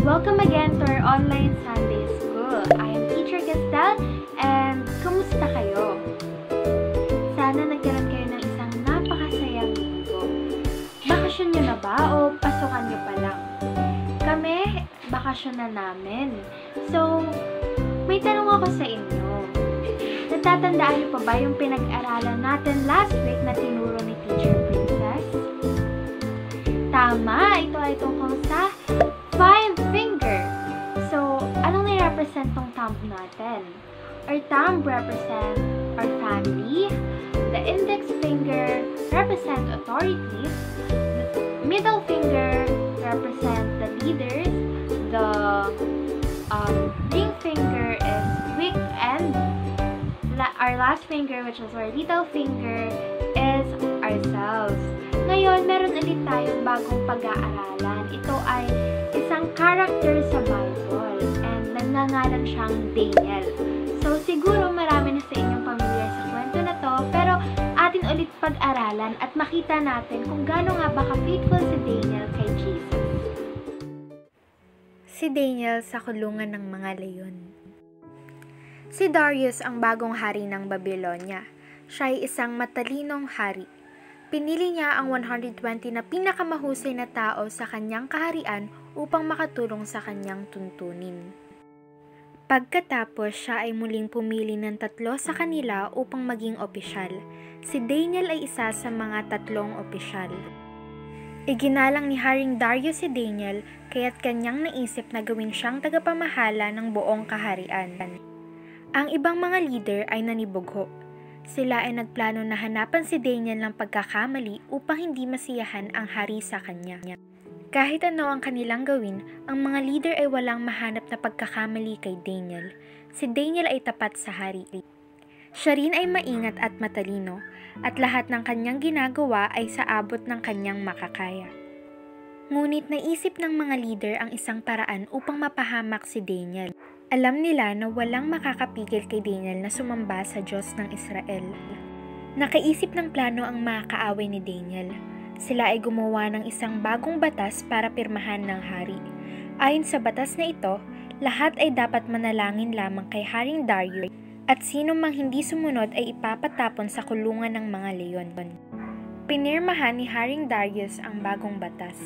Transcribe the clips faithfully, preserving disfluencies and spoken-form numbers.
Welcome again to our online Sunday School. I am Teacher Gastel, and kumusta kayo? Sana nagkaroon kayo ng isang napakasayang linggo. Bakasyon nyo na ba o pasukan nyo pa lang? Kami, bakasyon na namin. So, may tanong ako sa inyo. Natatandaan nyo pa ba yung pinag-aralan natin last week na tinuro ni Teacher Princess? Tama, ito ay tungkol sa five finger. So, anong nire-represent tong thumb natin? Our thumb represent our family. The index finger represent authority. The middle finger represent the leaders. The um, ring finger is weak, and la our last finger, which is our little finger, is ourselves. Ngayon, meron ulit tayong bagong pag-aaralan. Ito ay isang character sa Bible, and nangangalan siyang Daniel. So, siguro marami na sa inyong pamilyar sa kwento na to, pero atin ulit pag-aralan at makita natin kung gaano nga ba ka-faithful si Daniel kay Jesus. Si Daniel sa kulungan ng mga leyon. Si Darius ang bagong hari ng Babylonia. Siya ay isang matalinong hari. Pinili niya ang one hundred twenty na pinakamahusay na tao sa kanyang kaharian upang makatulong sa kanyang tuntunin. Pagkatapos, siya ay muling pumili ng tatlo sa kanila upang maging opisyal. Si Daniel ay isa sa mga tatlong opisyal. Iginalang ni Haring Darius si Daniel kaya't kanyang naisip na gawin siyang tagapamahala ng buong kaharian. Ang ibang mga leader ay nanibugho. Sila ay nagplano na hanapan si Daniel ng pagkakamali upang hindi masiyahan ang hari sa kanya. Kahit ano ang kanilang gawin, ang mga leader ay walang mahanap na pagkakamali kay Daniel. Si Daniel ay tapat sa hari. Siya rin ay maingat at matalino, at lahat ng kanyang ginagawa ay sa abot ng kanyang makakaya. Ngunit naisip ng mga leader ang isang paraan upang mapahamak si Daniel. Alam nila na walang makakapigil kay Daniel na sumamba sa Diyos ng Israel. Nakaisip ng plano ang mga kaaway ni Daniel. Sila ay gumawa ng isang bagong batas para pirmahan ng hari. Ayon sa batas na ito, lahat ay dapat manalangin lamang kay Haring Darius, at sino mang hindi sumunod ay ipapatapon sa kulungan ng mga leyon. Pinirmahan ni Haring Darius ang bagong batas.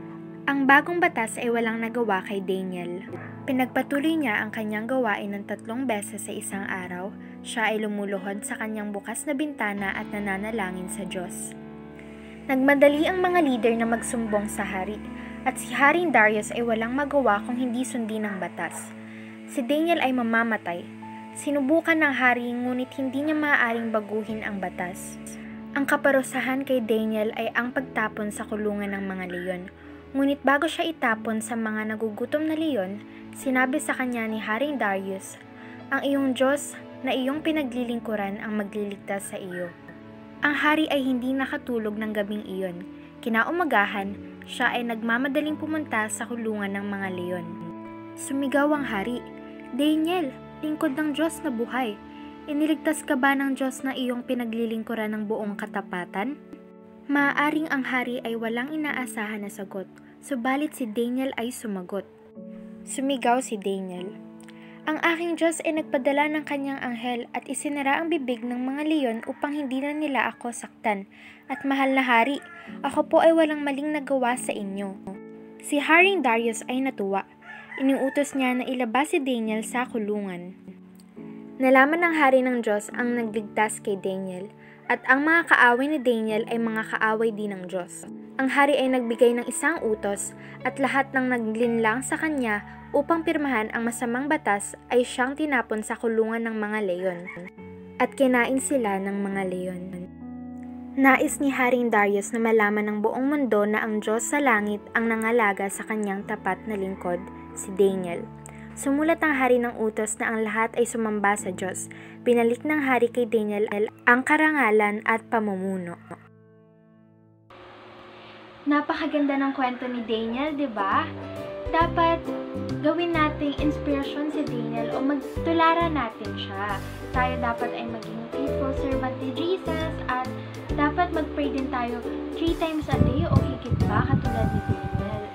Ang bagong batas ay walang nagawa kay Daniel. Pinagpatuloy niya ang kanyang gawain ng tatlong beses sa isang araw. Siya ay lumuluhod sa kanyang bukas na bintana at nananalangin sa Diyos. Nagmadali ang mga leader na magsumbong sa hari, at si Haring Darius ay walang magawa kung hindi sundin ang batas. Si Daniel ay mamamatay. Sinubukan ng hari ngunit hindi niya maaaring baguhin ang batas. Ang kaparusahan kay Daniel ay ang pagtapon sa kulungan ng mga leyon. Ngunit bago siya itapon sa mga nagugutom na leyon, sinabi sa kanya ni Haring Darius, "Ang iyong Diyos na iyong pinaglilingkuran ang magliligtas sa iyo." Ang hari ay hindi nakatulog ng gabing iyon. Kinaumagahan, siya ay nagmamadaling pumunta sa kulungan ng mga leyon. Sumigaw ang hari, "Daniel, lingkod ng Diyos na buhay, iniligtas ka ba ng Diyos na iyong pinaglilingkuran ng buong katapatan?" Maaaring ang hari ay walang inaasahan na sagot, subalit si Daniel ay sumagot. Sumigaw si Daniel, "Ang aking Diyos ay nagpadala ng kanyang anghel at isinara ang bibig ng mga leyon upang hindi na nila ako saktan. At mahal na hari, ako po ay walang maling nagawa sa inyo." Si Haring Darius ay natuwa. Iniutos niya na ilabas si Daniel sa kulungan. Nalaman ng hari ng Diyos ang nagligtas kay Daniel, at ang mga kaaway ni Daniel ay mga kaaway din ng Diyos. Ang hari ay nagbigay ng isang utos, at lahat ng naglinlang sa kanya upang pirmahan ang masamang batas ay siyang tinapon sa kulungan ng mga leyon. At kinain sila ng mga leyon. Nais ni Haring Darius na malaman ng buong mundo na ang Diyos sa langit ang nangalaga sa kanyang tapat na lingkod, si Daniel. Sumulat ang hari ng utos na ang lahat ay sumamba sa Diyos. Binalik ng hari kay Daniel ang karangalan at pamumuno. Napakaganda ng kwento ni Daniel, di ba? Dapat gawin nating inspirasyon si Daniel o magtularan natin siya. Tayo dapat ay maging faithful servant ni Jesus, at dapat mag-pray din tayo three times a day o higit pa katulad ni Daniel.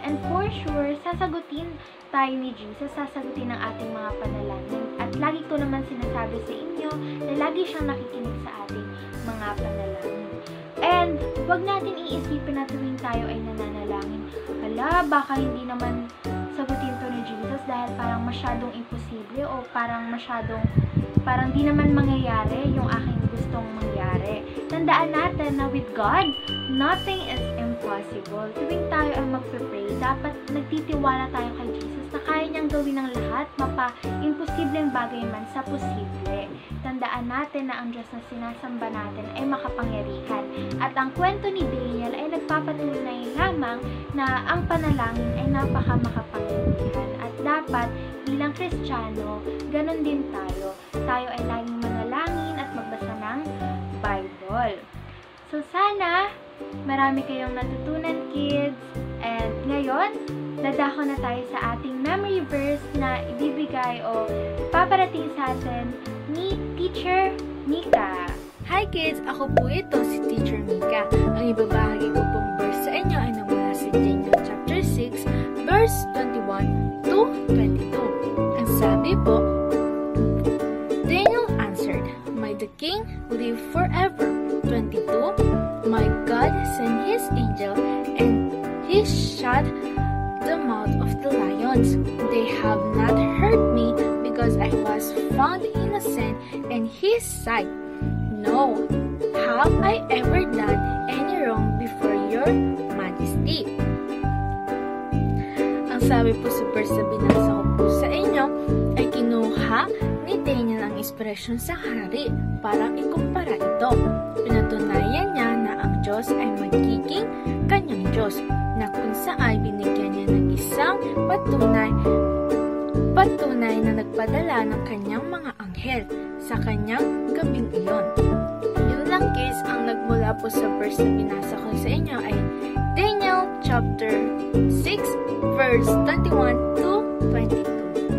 And for sure, sasagutin tayo ni Jesus, sasagutin ng ating mga panalangin. At lagi ko naman sinasabi sa inyo na lagi siyang nakikinig sa ating mga panalangin. And wag natin iisipin na tuwing tayo ay nananalangin, hala, baka hindi naman sagutin to ni Jesus dahil parang masyadong imposible o parang masyadong, parang di naman mangyayari yung aking gustong mangyari. Tandaan natin na with God, nothing is impossible. Tuwing tayo ay magpe-pray, dapat nagtitiwala tayo kay Jesus na kaya niyang gawin ng lahat, mapa-imposibleng bagay man sa posible. Tandaan natin na ang Diyos na sinasamba natin ay makapangyarihan. At ang kwento ni Daniel ay nagpapatunay lamang na ang panalangin ay napaka-makapangyarihan. At dapat bilang Kristiyano, ganun din tayo. Tayo ay laging manalangin at magbasa ng Bible. So sana marami kayong natutunan, kids. And ngayon, dadako na tayo sa ating memory verse na ibibigay o paparating sa atin ni Teacher Mika. Hi kids! Ako po ito, si Teacher Mika. Ang ibabahagi ko pong verse sa inyo ay namula sa Daniel chapter six, verse twenty-one to twenty-two. Ang sabi po, Daniel answered, "May the king live forever." twenty-two, "My God sent his angel and he shut the mouth of the lions. They have not hurt me because I was found innocent in his sight. No, have I ever done any wrong before your majesty?" Ang sabi po sa verse na binasa ko po sa inyo ay kinuha ni Daniel ang inspirasyon sa hari para ikumpara ito. Pinatunayan niya na ang Diyos ay magiging kanyang Diyos, na kung saan binigyan niya ng isang patunay patunay na nagpadala ng kanyang mga anghel sa kanyang gabing iyon. Yun lang guys, ang nagmula po sa verse na binasa ko sa inyo ay Daniel chapter six verse twenty-one to twenty-two.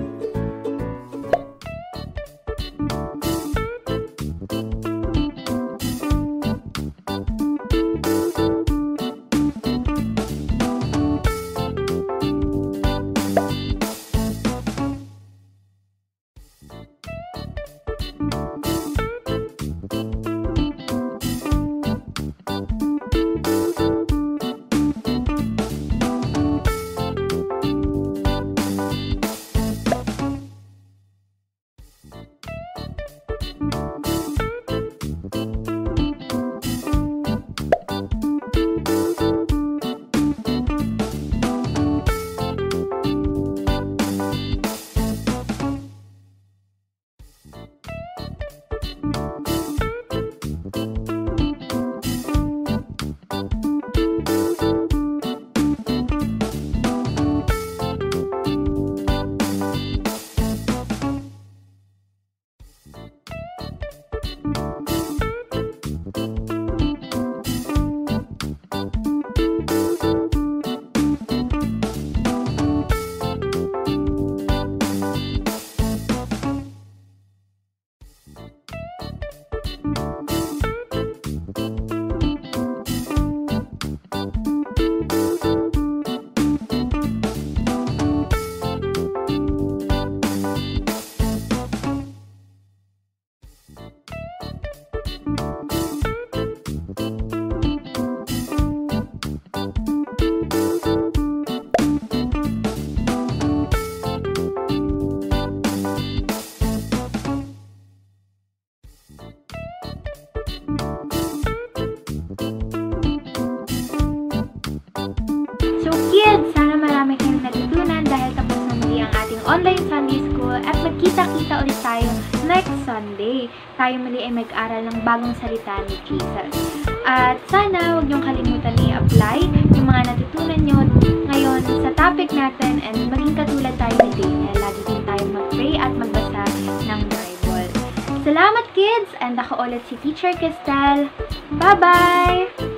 Online Sunday School at magkita-kita ulit tayo next Sunday. Tayo muli ay mag-aral ng bagong salita ni Jesus. At sana huwag niyong kalimutan i-apply yung mga natutunan nyo ngayon sa topic natin and maging katulad tayo ni Daniel. Lagi din tayo mag-pray at magbasa ng Bible. Salamat kids! And ako ulit si Teacher Cristel. Bye-bye!